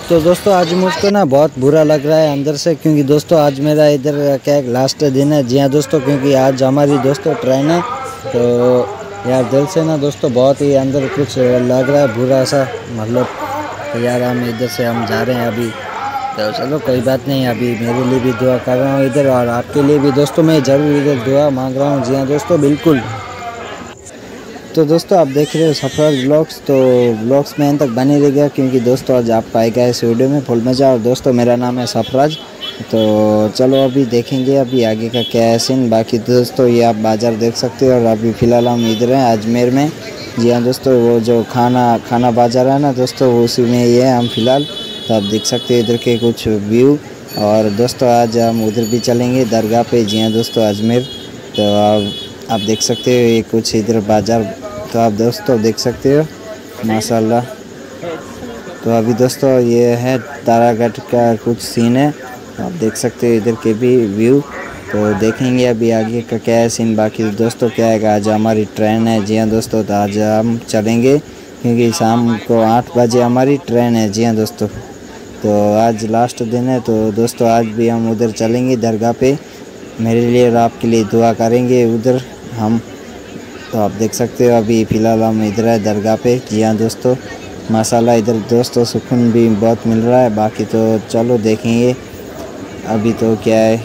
तो दोस्तों आज मुझको ना बहुत बुरा लग रहा है अंदर से, क्योंकि दोस्तों आज मेरा इधर क्या लास्ट दिन है। जी हाँ दोस्तों, क्योंकि आज हमारी दोस्तों ट्रेन है। तो यार दिल से ना दोस्तों बहुत ही अंदर कुछ लग रहा है बुरा सा, मतलब तो यार हम इधर से हम जा रहे हैं अभी। तो चलो कोई बात नहीं, अभी मेरे लिए भी दुआ कर रहा हूँ इधर, और आपके लिए भी दोस्तों मैं ज़रूर इधर दुआ मांग रहा हूँ। जी हाँ दोस्तों बिल्कुल। तो दोस्तों आप देख रहे हो सरफराज ब्लॉग्स, तो ब्लॉग्स में अंत तक बने रहिएगा, क्योंकि दोस्तों आज आप पाएगा इस वीडियो में फुल मज़ा। और दोस्तों मेरा नाम है सरफराज। तो चलो अभी देखेंगे अभी आगे का क्या है सीन। बाकी दोस्तों ये आप बाज़ार देख सकते हो, और अभी फ़िलहाल हम इधर हैं अजमेर में। जी हाँ दोस्तों, वो जो खाना बाज़ार है ना दोस्तों, उसी में ये है हम फ़िलहाल। तो आप देख सकते हो इधर के कुछ व्यू। और दोस्तों आज हम उधर भी चलेंगे दरगाह पे। जी हाँ दोस्तों अजमेर। तो आप देख सकते हो ये कुछ इधर बाज़ार, तो आप दोस्तों देख सकते हो माशाल्लाह। तो अभी दोस्तों ये है तारागढ़ का कुछ सीन है, आप देख सकते हो इधर के भी व्यू। तो देखेंगे अभी आगे का क्या है सीन। बाकी दोस्तों क्या है, आज हमारी ट्रेन है। जी हाँ दोस्तों, तो आज हम चलेंगे, क्योंकि शाम को 8 बजे हमारी ट्रेन है। जी हाँ दोस्तों, तो आज लास्ट दिन है। तो दोस्तों आज भी हम उधर चलेंगे दरगाह पे, मेरे लिए और आपके लिए दुआ करेंगे उधर हम। तो आप देख सकते हो अभी फ़िलहाल हम इधर है दरगाह पे। जी हाँ दोस्तों माशाल्लाह, इधर दोस्तों सुकून भी बहुत मिल रहा है। बाकी तो चलो देखेंगे अभी तो क्या है।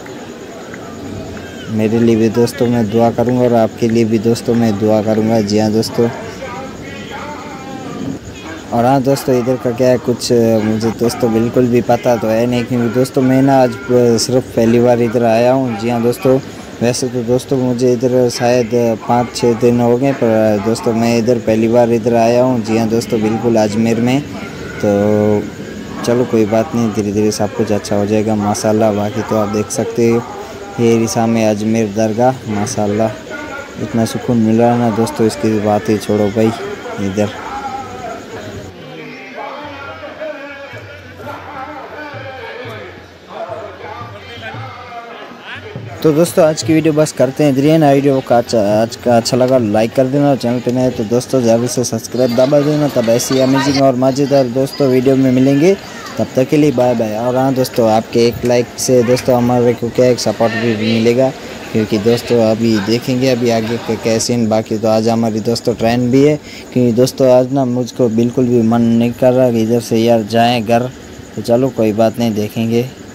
मेरे लिए भी दोस्तों मैं दुआ करूँगा, और आपके लिए भी दोस्तों मैं दुआ करूँगा। जी हाँ दोस्तों। और हाँ दोस्तों इधर का क्या है कुछ मुझे दोस्तों बिल्कुल भी पता तो है नहीं, क्योंकि दोस्तों मैं ना आज सिर्फ पहली बार इधर आया हूँ। जी हाँ दोस्तों, वैसे तो दोस्तों मुझे इधर शायद 5-6 दिन हो गए, पर दोस्तों मैं इधर पहली बार इधर आया हूँ। जी हाँ दोस्तों बिल्कुल अजमेर में। तो चलो कोई बात नहीं, धीरे धीरे सब कुछ अच्छा हो जाएगा माशाल्लाह। बाकी तो आप देख सकते हो ये सामने अजमेर दरगाह माशाल्लाह, इतना सुकून मिल रहा है ना दोस्तों, इसकी बात ही छोड़ो भाई। इधर तो दोस्तों आज की वीडियो बस करते हैं इधर ना। वीडियो का आज का अच्छा लगा लाइक कर देना, और चैनल पे नए तो दोस्तों ज़रूर से सब्सक्राइब दबा देना। तब ऐसी अमेजिंग और मज़ेदार दोस्तों वीडियो में मिलेंगे, तब तक के लिए बाय बाय। और हाँ दोस्तों आपके एक लाइक से दोस्तों हमारे को क्या एक सपोर्ट भी मिलेगा, क्योंकि दोस्तों अभी देखेंगे अभी आगे के क्या सीन। बाकी तो आज हमारी दोस्तों ट्रेन भी है, क्योंकि दोस्तों आज ना मुझको बिल्कुल भी मन नहीं कर रहा कि इधर से यार जाएँ घर। तो चलो कोई बात नहीं, देखेंगे।